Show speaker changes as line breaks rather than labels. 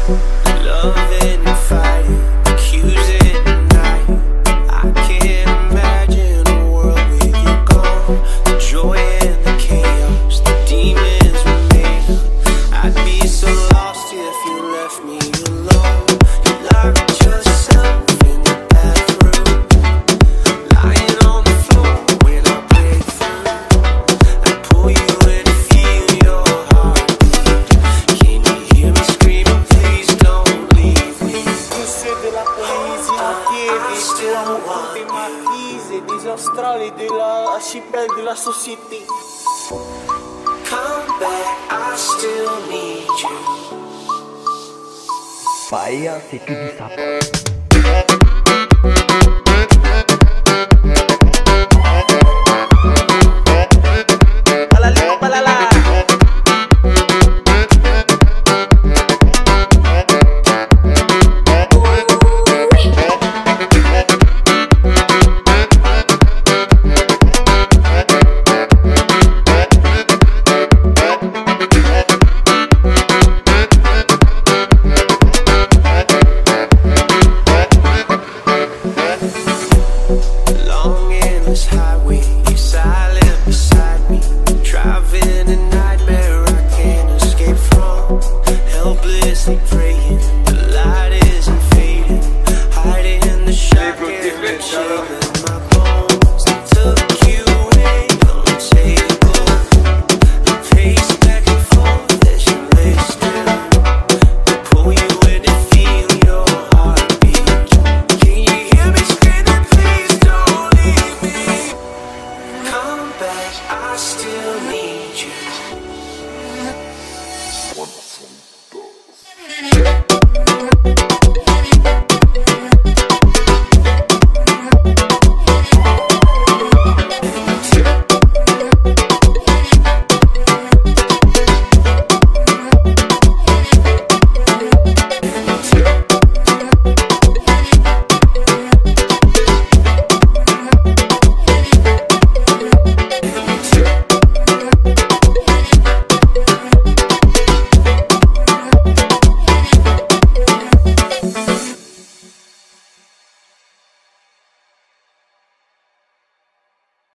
Loving and fighting, accusing and lying. I can't imagine a world with you gone. The joy and the chaos, the demons remain. I'd be so lost if you left me alone. You locked yourself in the bathroom, lying on the floor when I break through. I pull you in to feel your heartbeat. Can you hear me screaming, please don't leave me?
Busse della polizia chiede c'erano tutte marchise dei australi dell'archipel della Society.
Come back, I still need you.
Bahia, c'est que du sapin.
Long in this highway, you're silent beside me. Driving a nightmare I can't escape from. Helplessly praying.